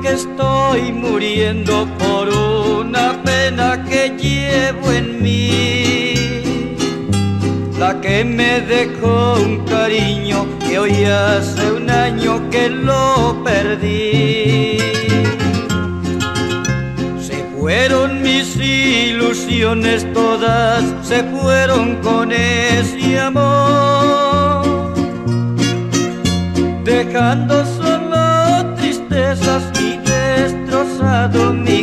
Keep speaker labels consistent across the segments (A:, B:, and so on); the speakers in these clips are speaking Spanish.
A: que estoy muriendo por una pena que llevo en mí, la que me dejó un cariño que hoy hace un año que lo perdí. Se fueron mis ilusiones todas, se fueron con ese amor, dejando solo tristezas y destrozado mi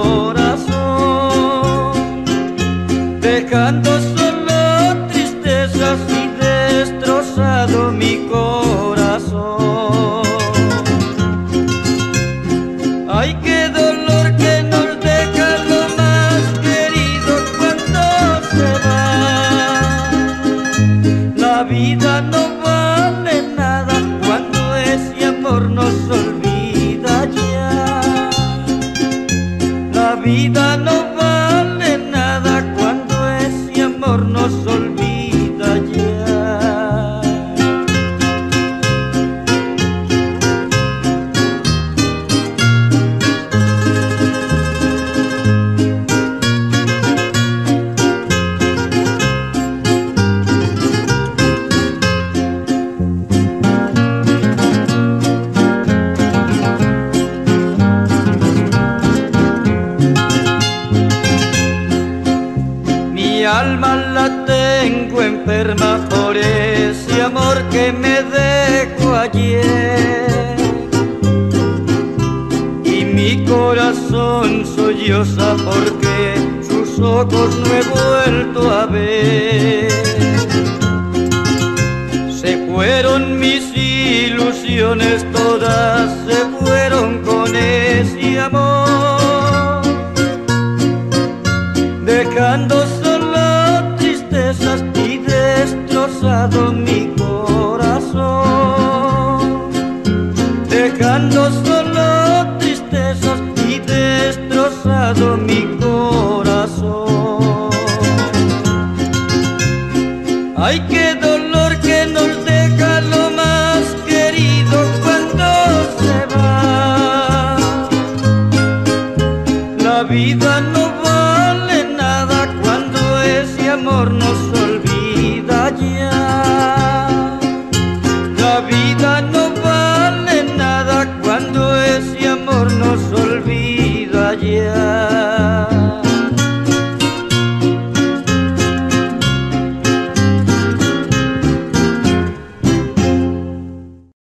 A: corazón, dejando solo tristezas y destrozado mi corazón. Ay, qué dolor que nos deja lo más querido cuando se va. La vida no vale nada cuando ese amor nos olvida ya. La vida no vale nada cuando ese amor nos olvida ya. Mi alma la tengo enferma por ese amor que me dejó ayer, y mi corazón solloza porque sus ojos no he vuelto a ver. Se fueron mis ilusiones todas, se fueron con ese amor, dejando solo tristezas y destrozado mi corazón, dejando solo tristezas y destrozado mi corazón. Ay, qué dolor que nos deja lo más querido cuando se va. La vida no